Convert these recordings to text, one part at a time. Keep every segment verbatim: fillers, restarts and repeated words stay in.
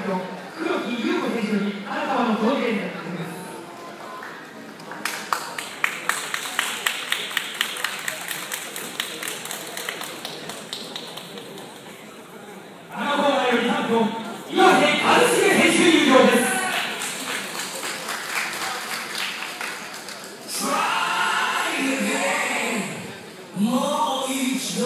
ン黒木優子選手に花束の贈呈になっております。花コーナーよりチャンピオン岩瀬一茂選手入場です。もう一度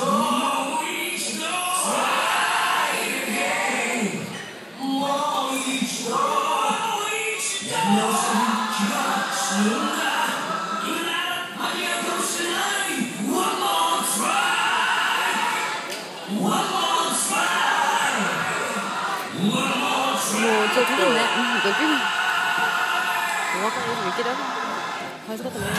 저 둘이네. 응, 여기. 뭐가 여기 왜 이렇게 가서 갔다 와.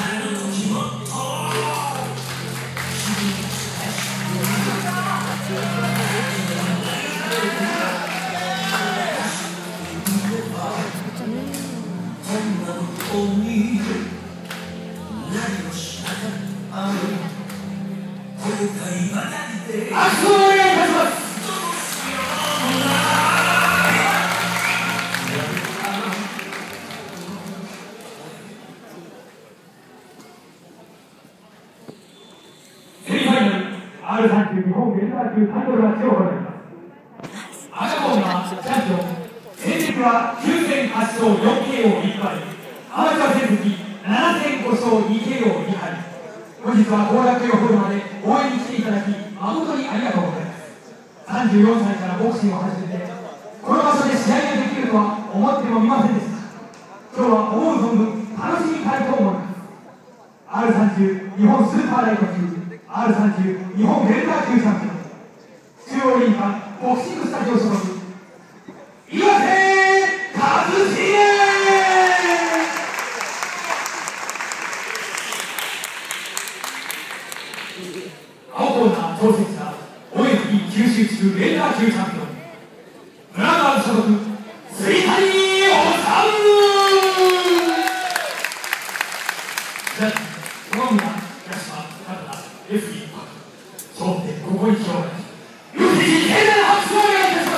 악수를 하시ます。アールさんじゅう 日本メジャー級タイトルマッチを行います。赤コーナーチャンピオン、戦績はきゅうせんはち勝よんケーオーいっ敗、アマチュア成績ななせんご勝にケーオーに敗。本日は後楽園ホールまで応援に来ていただき誠にありがとうございます。さんじゅうよんさいからボクシングを始めて、この場所で試合ができるとは思ってもみませんでした。今日は思う存分楽しみたいと思います。 アールさんじゅう 日本スーパーライト級、アールさんじゅう 日本ウェルター級チャンピオン、中央林間ボクシングスタジオ所属、岩瀬一茂。青コーナー挑戦者、オーエフビー 九州地区ウェルター級チャンピオン、村川所属、水谷治。この宮、八島、原田、エフビー、勝ってここに来よう。よき盛大な拍手をお願いいたします。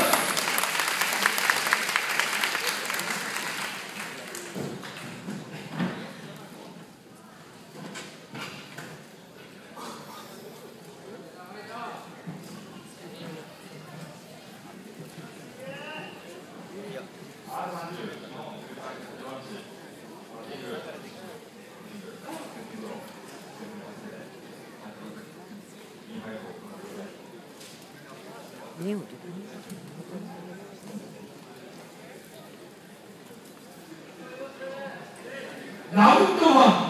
ラウンドワン。